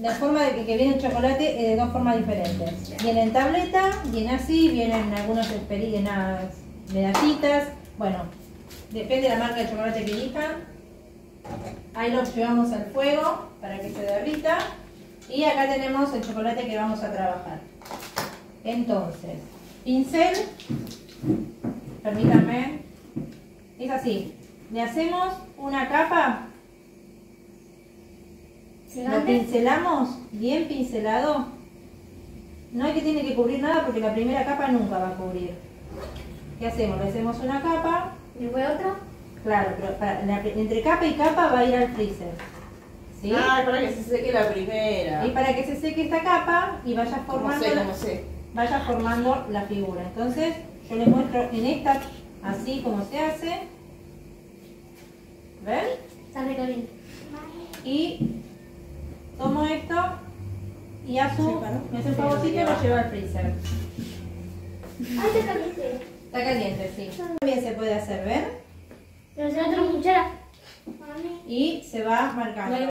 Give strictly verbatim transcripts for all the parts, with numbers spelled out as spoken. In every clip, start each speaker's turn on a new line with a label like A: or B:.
A: la forma de que, que viene el chocolate es de dos formas diferentes. Viene en tableta, viene así, vienen algunas unas medallitas. Bueno, depende de la marca de chocolate que elijan. Ahí lo llevamos al fuego para que se derrita. Y acá tenemos el chocolate que vamos a trabajar. Entonces, pincel, permítanme, es así. Le hacemos una capa. Lo pincelamos bien pincelado. No hay que tiene que cubrir nada porque la primera capa nunca va a cubrir. ¿Qué hacemos? Le hacemos una capa.
B: ¿Y después otra?
A: Claro, pero para, la, entre capa y capa va a ir al freezer. ¿Sí?
C: Ah, para que se seque la primera.
A: Y para que se seque esta capa y vaya formando,
C: ¿Cómo sé, cómo sé?
A: vaya formando la figura. Entonces yo les muestro en esta, así como se hace. ¿Ven?
B: Está recaliente.
A: Y tomo esto y a su, me hace un favorcito y lo llevo al freezer.
B: ¡Ay, está caliente!
A: Está caliente, sí. También se puede hacer, ¿ven?
B: Pero se va a otra cuchara.
A: Y se va marcando.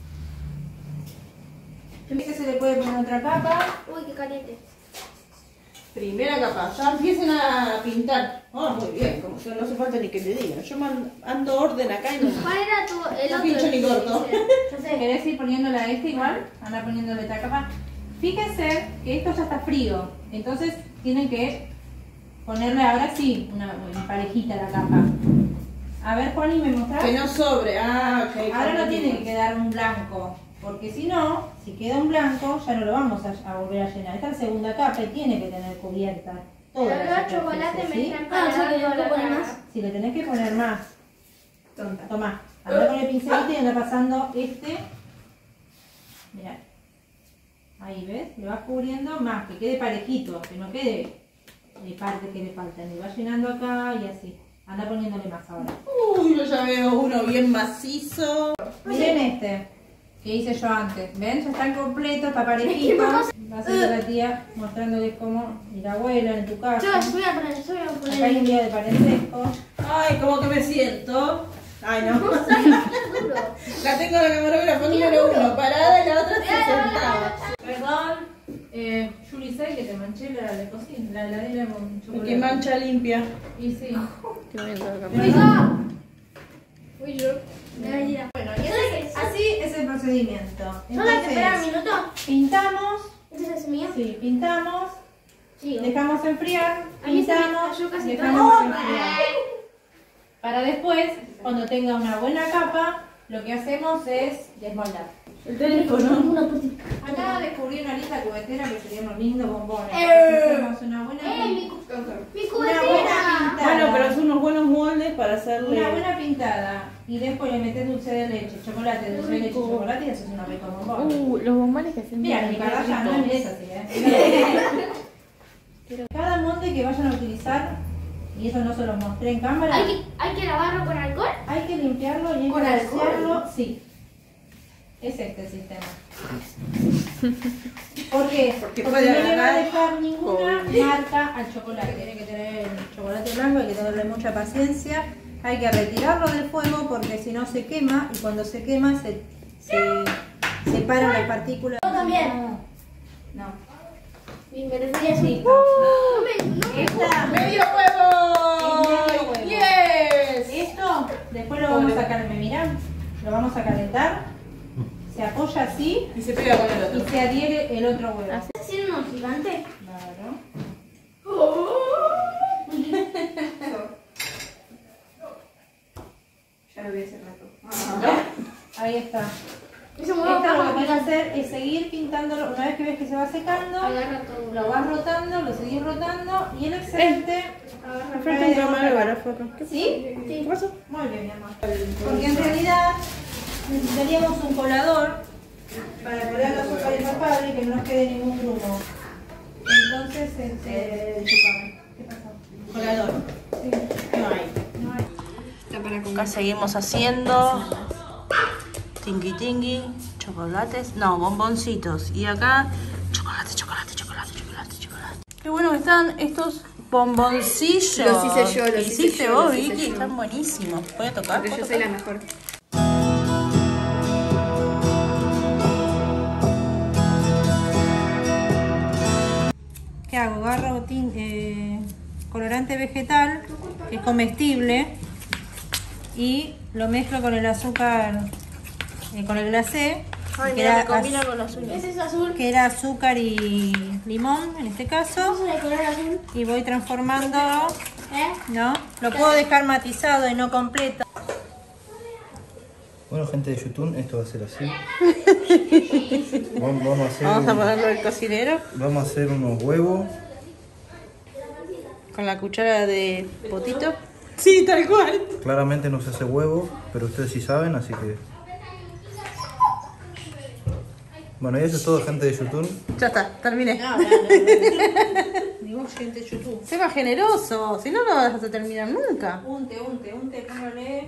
A: Este se le puede poner otra capa.
B: Uy, qué caliente.
C: Primera capa, ya empiecen a pintar. Oh, muy bien, como que no hace falta ni que te digan. Yo ando orden acá y no.
B: ¿Cuál era tu, el
C: No
B: otro?
C: pincho ni corto.
B: Yo sé.
A: ¿Querés ir poniéndole a este igual? Anda poniéndole esta capa. Fíjense que esto ya está frío. Entonces tienen que ponerle ahora sí una, una parejita la capa. A ver, Juani, ¿me mostrás?
C: Que no sobre, ah, ok.
A: Ahora no tiene que quedar un blanco. Porque si no, si queda un blanco, ya no lo vamos a, a volver a llenar. Esta es la segunda capa y tiene que tener cubierta toda
B: Pero
A: la
B: el chocolate
A: superficie,
B: me
A: ¿sí?
B: está empalando la cara.
A: Si le tenés que poner más. Tonta. Tomá, anda con el pincelito y anda pasando este. Mirá. Ahí, ¿ves? Le vas cubriendo más, que quede parejito, que no quede de parte que le faltan. Le vas llenando acá y así. Anda poniéndole más ahora.
C: Uy, yo ya veo uno bien macizo.
A: Miren este que hice yo antes. ¿Ven? Ya están completos, está parejito. Va a ser la tía mostrándoles cómo mi abuela en tu casa.
B: Yo voy a poner, yo voy a poner.
A: Acá hay un día de parentesco.
C: Ay, como que me siento. Ay, no. La tengo la camarógrafa número uno parada y la otra está sentada.
A: Perdón, eh, Julie, ¿sabes que te manché la de cocina? La heladera con chocolate.
C: Que mancha limpia.
A: Y sí.
B: Fui yo.
A: Bueno, y ese- así es el procedimiento.
B: ¿Solo hay que esperar un
A: Entonces,
B: minuto?
A: pintamos.
B: ¿Ese es el mío?
A: Sí, pintamos.
B: Sí.
A: Dejamos enfriar.
B: A mí se me
A: Pintamos.
B: cayó casi
A: Dejamos
B: todo.
A: enfriar. Para después, cuando tenga una buena capa, lo que hacemos es desmoldar.
C: El teléfono.
A: Acá descubrí una lista cubetera que serían unos lindos bombones.
B: Eh.
A: Hacemos una buena,
B: ¡Eh, mi, cu- mi
A: una buena
B: cubetera!
A: pintada.
C: Bueno, pero son unos buenos moldes para hacerle.
A: Una buena pintada. Y después le metes dulce de leche, chocolate, dulce de leche, chocolate y haces una rica bombón.
D: Uh, los bombones que hacen
A: Mira, mi Kardashian no es así, ¿eh? Cada molde que vayan a utilizar, y eso no se los mostré en cámara,
B: ¿Hay que, ¿Hay que lavarlo con alcohol?
A: hay que limpiarlo y hay
B: ¿Con
A: que
B: alcohol?
A: vaciarlo. Sí. Es este el sistema. ¿Por qué?
C: Porque
A: Porque
C: puede
A: no le va a
C: agarrar
A: dejar ninguna
C: COVID.
A: marca al chocolate. Tiene que tener el chocolate blanco, hay que tenerle mucha paciencia. Hay que retirarlo del fuego porque si no se quema y cuando se quema se, se separan las partículas.
B: Yo también.
A: No.
B: Mi me refería así.
A: Uh,
B: No me, no me
A: Esta,
C: ¡Medio huevo!
A: Medio huevo.
C: ¡Yes!
A: esto después lo vamos a calentar. Mirá, lo vamos a calentar. Se apoya así
C: Y se pega con el
A: y
C: otro.
A: se adhiere el otro huevo.
B: ¿Estás haciendo uno gigante?
A: Claro.
C: Ya lo vi hace rato.
A: Ahí está.
B: Eso me
A: Esto lo que
B: va
A: puedes hacer es seguir pintándolo. Una vez que ves que se va secando,
B: Agarra todo.
A: lo vas rotando, lo seguís rotando y el excedente
C: Me falta un camarógrafo acá. ¿Qué
A: ¿Sí?
C: ¿Qué pasó?
A: Muy bien, mi amor. Porque en realidad necesitaríamos un colador para colar la sopa de papable y que no nos quede ningún grumo. Entonces, este, ¿qué pasó? Colador.
C: No hay.
A: No hay.
C: Acá seguimos haciendo tingui tingui, chocolates, no, bomboncitos. Y acá, chocolate, chocolate, chocolate, chocolate, chocolate. Qué bueno que están estos bomboncillos.
D: Los hice yo, los hice
C: hiciste
D: yo,
C: vos,
D: los hice
C: Vicky,
D: yo.
C: están buenísimos. ¿Voy a tocar?
D: Porque
C: ¿Puedo
D: yo soy
C: tocar?
D: la mejor.
A: hago? Agarro tin- eh, colorante vegetal, que es comestible, y lo mezclo con el azúcar, eh, con el glacé,
C: Ay,
A: que,
C: mira,
A: era
C: me combina
A: az-
C: con las uñas.
B: Ese es azul.
A: que era azúcar y limón en este caso,
B: Ese es de color azul.
A: y voy transformándolo,
B: ¿Eh?
A: ¿no? Lo puedo dejar matizado y no completo.
E: Bueno, gente de YouTube, esto va a ser así. Vamos, vamos a hacer,
C: Vamos a
E: un-
C: ponerlo del cocinero
E: vamos a hacer unos huevos.
C: con la cuchara de potito. Sí, tal cual.
E: Claramente no se hace huevo, pero ustedes sí saben, así que... Bueno, y eso es todo, gente de YouTube.
C: Ya está, terminé.
A: No, no, no, no. Digo, gente de YouTube.
C: Sé más generoso, si no, no vas a terminar nunca.
A: Unte, unte, unte, póngale.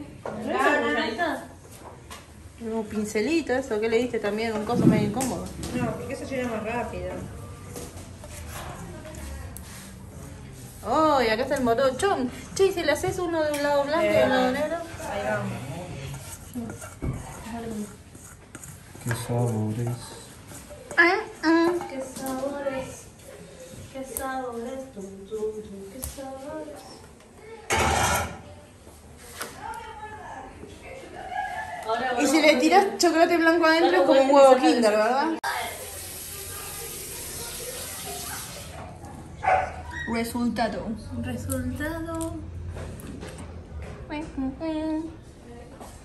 C: Un pincelito, eso, ¿qué le diste también? Un coso medio incómodo.
A: No, porque eso llega más rápido.
C: Oh, y acá está el morochón. Che, ¿y si le haces uno de un lado blanco y de un lado negro?
A: Ahí vamos.
E: Qué sabores.
C: Ah, ah.
B: ¿Qué sabores? ¿Qué sabores? Tum, tum, tum, ¿qué sabores?
C: Y si le tiras chocolate blanco adentro es como un huevo Kinder, ¿verdad?
D: Resultado.
C: Resultado.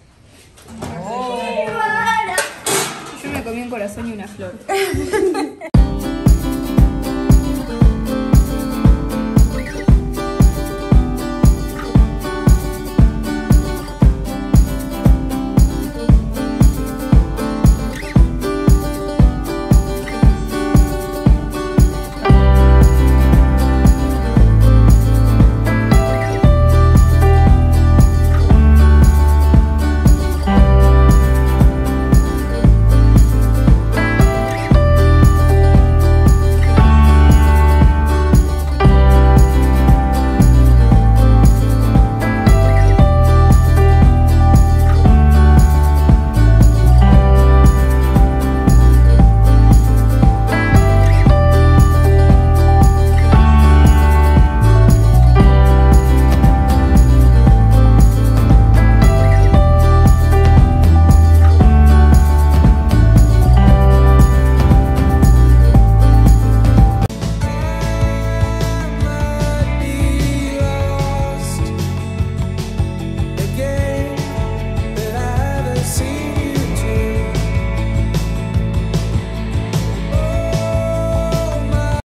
D: Yo me comí un corazón y una flor.